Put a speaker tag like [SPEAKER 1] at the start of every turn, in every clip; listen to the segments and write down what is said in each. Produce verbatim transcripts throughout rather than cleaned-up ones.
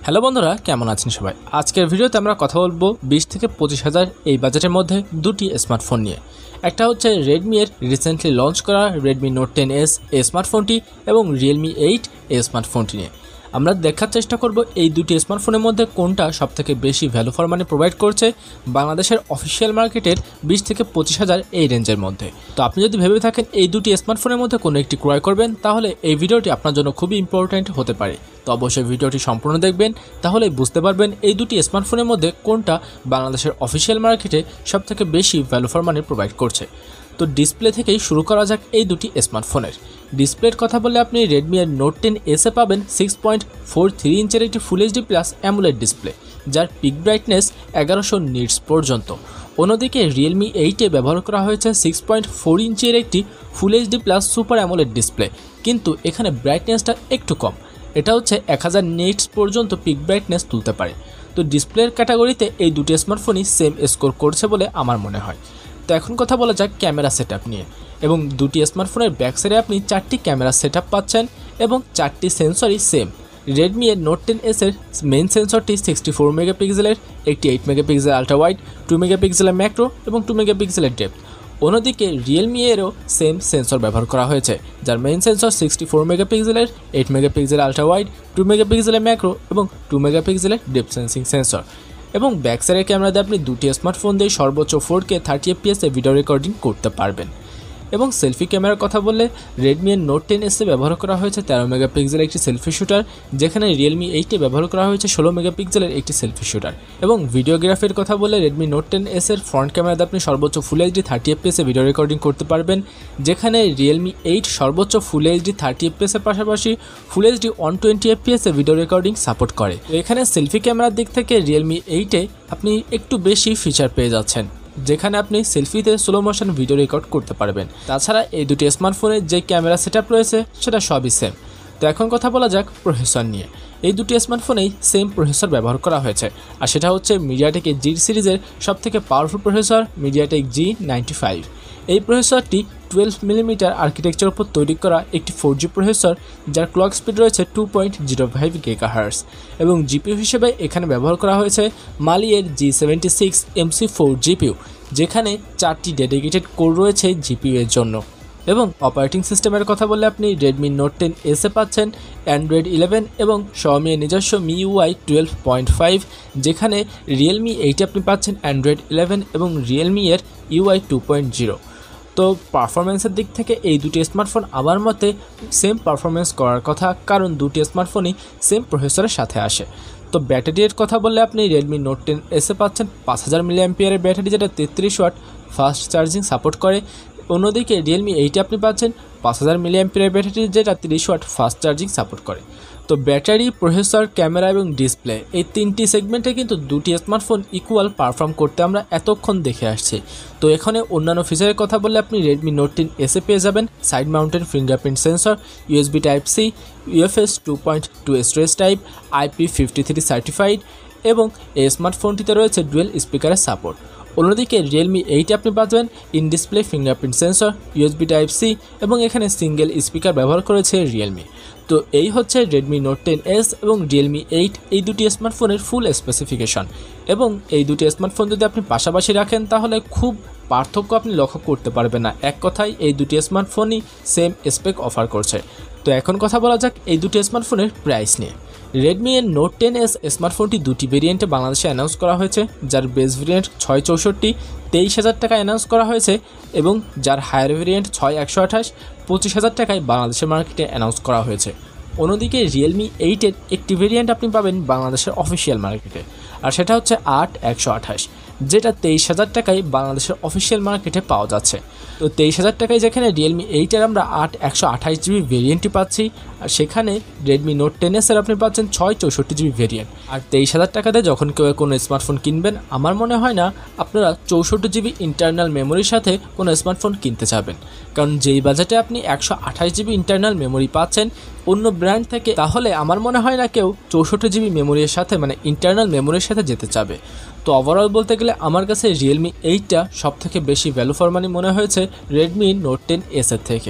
[SPEAKER 1] Hello বন্ধুরা, কেমন আছেন সবাই? আজকের ভিডিওতে আমরা কথা বলবো বিশ থেকে পঁচিশ হাজার এই বাজেটের মধ্যে দুটি স্মার্টফোন নিয়ে। একটা হচ্ছে রেডমি এর রিসেন্টলি লঞ্চ করা রেডমি নোট টেন এস এই স্মার্টফোনটি এবং রিয়েলমি এইট এই স্মার্টফোনটি নিয়ে আমরা দেখার চেষ্টা করব এই দুটি স্মার্টফোনের মধ্যে কোনটা সবথেকে বেশি ভ্যালু ফর মানি প্রোভাইড করছে বাংলাদেশের অফিসিয়াল মার্কেটের বিশ থেকে পঁচিশ হাজার এই রেঞ্জের মধ্যে। তো আপনি যদি ভেবে থাকেন এই দুটি স্মার্টফোনের মধ্যে কোনো একটি ক্রয় করবেন, তাহলে এই ভিডিওটি আপনার জন্য খুবই ইম্পর্ট্যান্ট হতে পারে। তো অবশ্যই ভিডিওটি সম্পূর্ণ দেখবেন, তাহলে বুঝতে পারবেন এই দুটি স্মার্টফোনের মধ্যে কোনটা বাংলাদেশের অফিসিয়াল মার্কেটে সবথেকে বেশি ভ্যালু ফর মানি প্রোভাইড করছে। তো ডিসপ্লে থেকেই শুরু করা যাক এই দুটি স্মার্টফোনের। ডিসপ্লের কথা বললে আপনি রেডমি এর নোট টেন এসে পাবেন সিক্স পয়েন্ট ফোর থ্রি ইঞ্চের একটি full HD plus AMOLED display, যার পিক ব্রাইটনেস এগারোশো নিটস পর্যন্ত। অন্যদিকে রিয়েলমি এইটে ব্যবহার করা হয়েছে সিক্স পয়েন্ট ফোর ইঞ্চের একটি full HD plus super AMOLED display, কিন্তু এখানে ব্রাইটনেসটা একটু কম। এটা হচ্ছে এক হাজার নিটস পর্যন্ত পিক ব্রাইটনেস তুলতে পারে। তো ডিসপ্লের ক্যাটাগরিতে এই দুটি স্মার্টফোনই সেম স্কোর করছে বলে আমার মনে হয়। তো এখন কথা বলা যাক ক্যামেরা সেটআপ নিয়ে। এবং দুটি স্মার্টফোনের ব্যাক সাইডে আপনি চারটি ক্যামেরা সেটআপ পাচ্ছেন এবং চারটি সেন্সরই সেম। রেডমি এর নোট টেন এস এর মেইন সেন্সরটি সিক্সটি ফোর মেগাপিক্সেলের, একটি eight megapixel ultra wide, two মেগাপিক্সেলের ম্যাক্রো এবং টু মেগাপিক্সেলের ডেপথ। অন্যদিকে রিয়েলমি এরও সেম সেন্সর ব্যবহার করা হয়েছে, যার মেইন সেন্সর সিক্সটি ফোর মেগাপিক্সেলের, eight megapixel ultra wide, two মেগাপিক্সেলের ম্যাক্রো এবং টু মেগাপিক্সেলের ডেপথ সেন্সিং সেন্সর। এবং ব্যাক সাইডের ক্যামেরা দিয়ে আপনি দুটি স্মার্টফোন দিয়ে সর্বোচ্চ ফোর কে থার্টি এফপিএসে ভিডিও রেকর্ডিং করতে পারবেন। এবং সেলফি ক্যামেরার কথা বললে রেডমি এর নোট টেন এসে ব্যবহার করা হয়েছে তেরো মেগাপিক্সেলের একটি সেলফি শুটার, যেখানে রিয়েলমি এইটে ব্যবহার করা হয়েছে ষোলো মেগাপিক্সেলের একটি সেলফি শুটার। এবং ভিডিওগ্রাফির কথা বললে রেডমি নোট টেন এস এর ফ্রন্ট ক্যামেরাতে আপনি সর্বোচ্চ ফুল এইচডি থার্টি এফপিএসে ভিডিও রেকর্ডিং করতে পারবেন, যেখানে রিয়েলমি এইট সর্বোচ্চ ফুল এইচডি থার্টি এফপিএসের পাশাপাশি ফুল এইচডি ওয়ান টোয়েন্টি এফপিএসে ভিডিও রেকর্ডিং সাপোর্ট করে। তো এখানে সেলফি ক্যামেরার দিক থেকে রিয়েলমি এইটে আপনি একটু বেশি ফিচার পেয়ে যাচ্ছেন, যেখানে আপনি সেলফিতে স্লো মোশন ভিডিও রেকর্ড করতে পারবেন। তাছাড়া এই দুটি স্মার্টফোনের যে ক্যামেরা সেটআপ রয়েছে সেটা সবই সেম। তো এখন কথা বলা যাক প্রসেসর নিয়ে। এই দুটি স্মার্টফোনেই সেম প্রসেসর ব্যবহার করা হয়েছে, আর সেটা হচ্ছে মিডিয়াটেক জি সিরিজের সবথেকে powerful processor MediaTek G ninety five. এই প্রসেসরটি টুয়েলভ মিলিমিটার আর্কিটেকচার উপর তৈরি করা একটি ফোর জি প্রসেসর, যার ক্লক স্পিড রয়েছে two point zero five gigahertz. এবং জিপিইউ হিসেবে এখানে ব্যবহার করা হয়েছে মালি এর G seventy six M C four GPU, যেখানে চারটি ডেডিকেটেড কোর রয়েছে জিপিইউ এর জন্য। এবং অপারেটিং সিস্টেমের কথা বললে আপনি রেডমি নোট টেন এসে পাচ্ছেন অ্যান্ড্রয়েড ইলেভেন এবং শাওমি এর নিজস্ব মিইউআই টুয়েলভ পয়েন্ট ফাইভ, যেখানে রিয়েলমি এইটে আপনি পাচ্ছেন অ্যান্ড্রয়েড ইলেভেন এবং রিয়েলমি এর ইউআই টু পয়েন্ট জিরো। তো পারফরমেন্সের দিক থেকে এই দুটি স্মার্টফোন আমার মতে সেম পারফরমেন্স করার কথা, কারণ দুটি স্মার্টফোনই সেম প্রসেসরের সাথে আসে। তো ব্যাটারির কথা বললে আপনি রেডমি নোট টেন এসে পাচ্ছেন পাঁচ হাজার মিলি অ্যাম্পিয়ারের ব্যাটারি, যেটা তেত্রিশ ওয়াট ফাস্ট চার্জিং সাপোর্ট করে। অন্যদিকে রিয়েলমি এইটে আপনি পাচ্ছেন পাঁচ হাজার মিলি অ্যাম্পিয়ারের ব্যাটারি, যেটা তিরিশ ওয়াট ফাস্ট চার্জিং সাপোর্ট করে। তো ব্যাটারি, প্রসেসর, ক্যামেরা এবং ডিসপ্লে এই তিনটি সেগমেন্টে কিন্তু দুটি স্মার্টফোন ইকুয়াল পারফর্ম করতে আমরা এতক্ষণ দেখে আসছি। তো এখানে অন্যান্য ফিচারের কথা বললে আপনি রেডমি নোট টেন এসে পেয়ে যাবেন side mounted fingerprint sensor, USB type C, UFS two point two storage type, IP fifty three certified, এবং এই স্মার্টফোনটিতে রয়েছে ডুয়েল স্পিকারের সাপোর্ট। অন্যদিকে রিয়েলমি এইটে আপনি পাবেন in display fingerprint sensor, USB type C, এবং এখানে সিঙ্গেল স্পিকার ব্যবহার করেছে রিয়েলমি। তো এই হচ্ছে রেডমি নোট টেন এস এবং রিয়েলমি এইট এই দুটি স্মার্টফোনের ফুল স্পেসিফিকেশন। এবং এই দুটি স্মার্টফোন যদি আপনি পাশাপাশি রাখেন তাহলে খুব পার্থক্য আপনি লক্ষ্য করতে পারবেন না। এক কথায় এই দুটি স্মার্টফোনই সেম স্পেক অফার করছে। তো এখন কথা বলা যাক এই দুটি স্মার্টফোনের প্রাইস নিয়ে। রেডমি এর নোট টেন এস স্মার্টফোনটি দুটি ভেরিয়েন্টে বাংলাদেশে অ্যানাউন্স করা হয়েছে, যার বেস ভেরিয়েন্ট ছয় চৌষট্টি তেইশ হাজার টাকা অ্যানাউন্স করা হয়েছে, এবং যার হায়ার ভেরিয়েন্ট ছয় একশো আঠাশ পঁচিশ হাজার টাকায় বাংলাদেশের মার্কেটে অ্যানাউন্স করা হয়েছে। অন্যদিকে রিয়েলমি এইটের একটি ভেরিয়েন্ট আপনি পাবেন বাংলাদেশের অফিসিয়াল মার্কেটে, আর সেটা হচ্ছে আট একশো আঠাশ, যেটা তেইশ হাজার টাকায় বাংলাদেশের অফিসিয়াল মার্কেটে পাওয়া যাচ্ছে। তো তেইশ হাজার টাকায় যেখানে রিয়েলমি এইটের আমরা আট একশো আঠাশ জিবি ভেরিয়েন্টটি পাচ্ছি, আর সেখানে রেডমি নোট টেন এসের আপনি পাচ্ছেন ছয় চৌষট্টি জিবি ভেরিয়েন্ট। আর তেইশ হাজার টাকাতে যখন কেউ কোনো স্মার্টফোন কিনবেন, আমার মনে হয় না আপনারা চৌষট্টি জিবি ইন্টারনাল মেমোরির সাথে কোনো স্মার্টফোন কিনতে চাবেন, কারণ যেই বাজেটে আপনি একশো আঠাশ জিবি ইন্টারনাল মেমোরি পাচ্ছেন অন্য ব্র্যান্ড থেকে, তাহলে আমার মনে হয় না কেউ চৌষট্টি জিবি মেমোরির সাথে মানে ইন্টারনাল মেমোরির সাথে যেতে চাবে। তো ওভারঅল বলতে গেলে আমার কাছে রিয়েলমি এইটটা সব থেকে বেশি ভ্যালু ফর মানি মনে হয়েছে রেডমি নোট টেন এসের থেকে,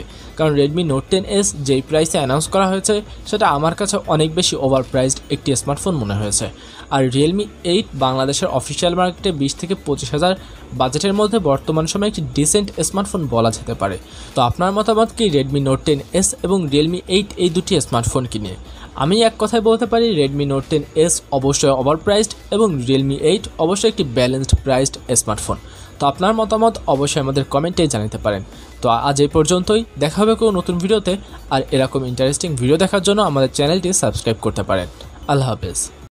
[SPEAKER 1] কারণ রেডমি নোট টেন এস যেই প্রাইসে অ্যানাউন্স করা হয়েছে সেটা আমার কাছে অনেক বেশি ওভার প্রাইসড একটি স্মার্টফোন মনে হয়েছে। আর রিয়েলমি এইট বাংলাদেশের অফিসিয়াল মার্কেটে বিশ থেকে পঁচিশ হাজার বাজেটের মধ্যে বর্তমান সময়ে একটি ডিসেন্ট স্মার্টফোন বলা যেতে পারে। তো আপনার মতামত কি রেডমি নোট টেন এস এবং রিয়েলমি এইট এই দুটি স্মার্টফোন কিনে? আমি এক কথায় বলতে পারি রেডমি নোট টেন এস অবশ্যই ওভার প্রাইসড এবং রিয়েলমি এইট অবশ্যই একটি ব্যালেন্সড প্রাইসড স্মার্টফোন। তো আপনার মতামত অবশ্যই আমাদের কমেন্টে জানাতে পারেন। তো আজ এই পর্যন্তই, দেখা হবে কোনো নতুন ভিডিওতে। আর এরকম ইন্টারেস্টিং ভিডিও দেখার জন্য আমাদের চ্যানেলটি সাবস্ক্রাইব করতে পারেন। আল্লাহ হাফেজ।